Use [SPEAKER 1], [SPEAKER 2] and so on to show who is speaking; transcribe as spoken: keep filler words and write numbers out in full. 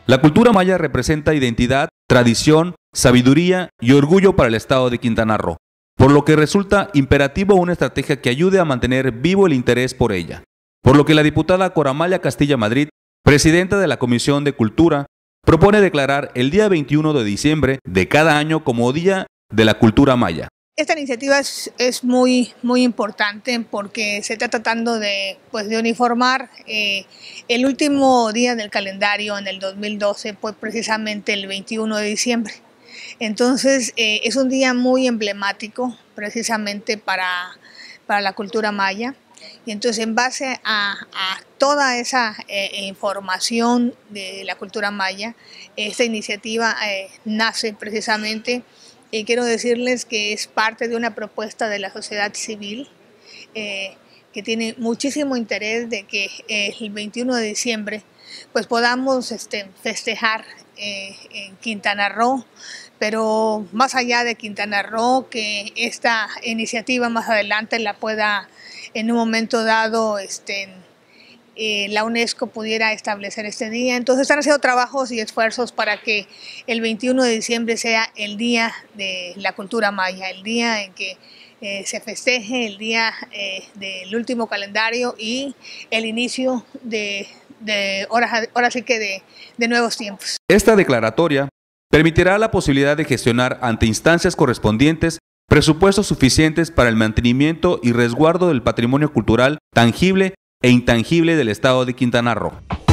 [SPEAKER 1] La cultura maya representa identidad, tradición, sabiduría y orgullo para el estado de Quintana Roo, por lo que resulta imperativo una estrategia que ayude a mantener vivo el interés por ella. Por lo que la diputada Cora Amalia Castilla Madrid, presidenta de la Comisión de Cultura, propone declarar el día veintiuno de diciembre de cada año como Día de la Cultura Maya.
[SPEAKER 2] Esta iniciativa es, es muy, muy importante porque se está tratando de, pues, de uniformar. Eh, el último día del calendario en el dos mil doce fue precisamente el veintiuno de diciembre. Entonces eh, es un día muy emblemático precisamente para, para la cultura maya. Y entonces en base a, a toda esa eh, información de la cultura maya, esta iniciativa eh, nace precisamente. Y quiero decirles que es parte de una propuesta de la sociedad civil eh, que tiene muchísimo interés de que eh, el veintiuno de diciembre pues podamos este, festejar eh, en Quintana Roo, pero más allá de Quintana Roo, que esta iniciativa más adelante la pueda en un momento dado este, Eh, la UNESCO pudiera establecer este día. Entonces están haciendo trabajos y esfuerzos para que el veintiuno de diciembre sea el día de la cultura maya, el día en que eh, se festeje, el día eh, del último calendario y el inicio de, de ahora, ahora sí que de, de nuevos tiempos.
[SPEAKER 1] Esta declaratoria permitirá la posibilidad de gestionar ante instancias correspondientes presupuestos suficientes para el mantenimiento y resguardo del patrimonio cultural tangible e intangible del estado de Quintana Roo.